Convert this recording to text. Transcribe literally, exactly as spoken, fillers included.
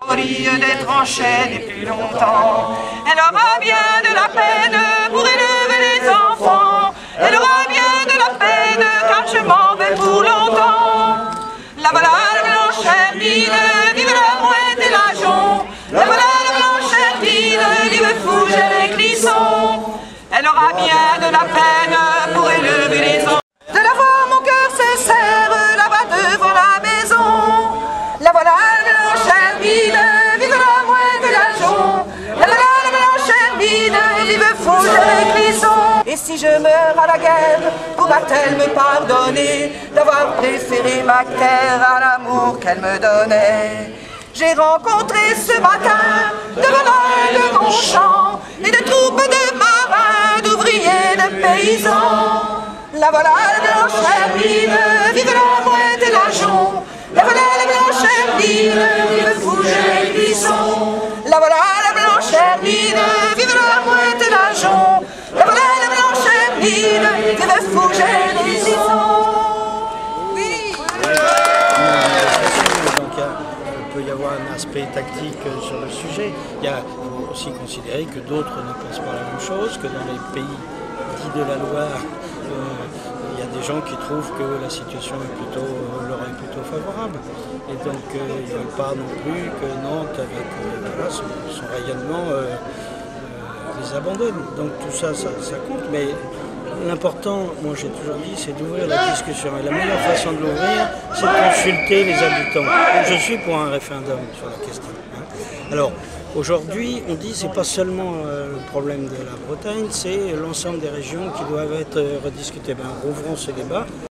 D'être enchaînée plus longtemps. Elle aura bien de la peine pour élever les enfants. Elle aura bien de la peine car je m'en vais pour longtemps. La voilà la blanche hermine, vive la mouette et la jonc. La voilà la blanche hermine, vive Fougère et Clisson. Elle aura bien de la peine pour élever les enfants. De la voir mon cœur se serre là-bas devant la maison. La voilà la blanche hermine, vive la mouette et la jonc. La voilà la blanche hermine, vive Fougère et Clisson. Et si je meurs à la guerre, pourra-t-elle me pardonner d'avoir préféré ma terre à l'amour qu'elle me donnait? J'ai rencontré ce matin de voleurs de mon champ et de troupes de marins, d'ouvriers, de paysans. La voilà la blanche hermine, vive la mouette et la jonc. La voilà la blanche hermine, vive Fougère et Clisson. La voilà la blanche hermine, vive la mouette et la jonc. La voilà la blanche hermine, vive Fougère et Clisson. Oui. Donc il peut y avoir un aspect tactique sur le sujet. Il faut aussi considérer que d'autres ne pensent pas la même chose, que dans les pays dits de la Loire, euh, il y a des gens qui trouvent que la situation est plutôt, euh, leur est plutôt favorable. Et donc euh, ils ne veulent pas non plus que Nantes, avec euh, voilà, son, son rayonnement, euh, euh, les abandonne. Donc tout ça, ça, ça compte. Mais l'important, moi j'ai toujours dit, c'est d'ouvrir la discussion. Et la meilleure façon de l'ouvrir, c'est de consulter les habitants. Donc, je suis pour un référendum sur la question. Hein. Alors, aujourd'hui, on dit que ce n'est pas seulement euh, le problème de la Bretagne, c'est l'ensemble des régions qui doivent être euh, rediscutées. Ben, rouvrons ce débat.